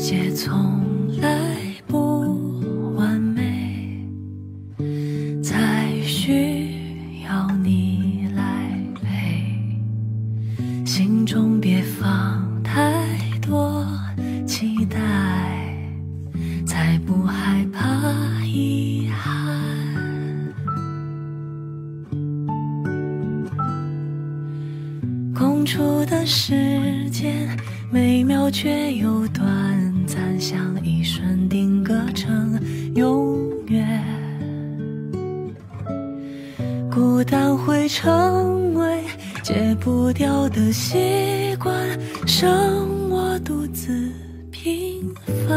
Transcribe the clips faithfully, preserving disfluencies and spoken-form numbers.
界从来不完美，才需要你来陪。心中别放太多期待，才不害怕遗憾。空出的时间美妙却又短暂，像一瞬定格成永远。孤单会成为戒不掉的习惯，剩我独自平凡。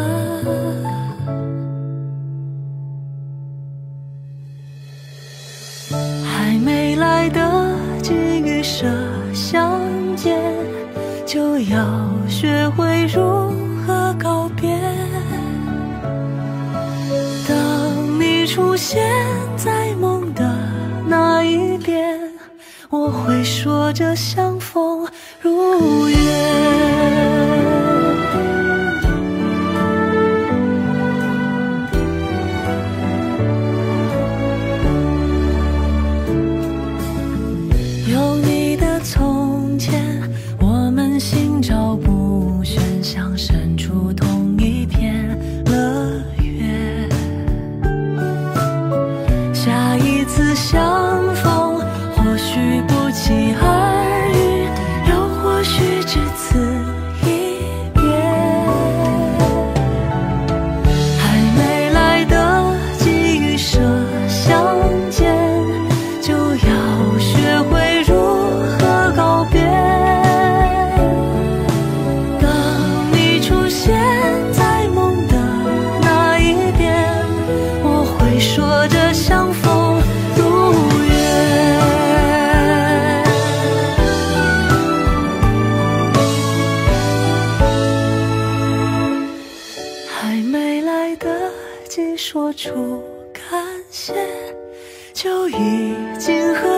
还没来得及预设相见，就要学会如何告别。当你出现在梦的那一边，我会说着相逢如约。有你的从前，我们心照不宣，像身处同一片乐园。下一次相逢，或许不期而遇，又或许只此一别。还没来得及预设相见，就要学会如何告别。当你出现在梦的那一边，我会说着相逢如约。还没来得及说出感谢，就已经和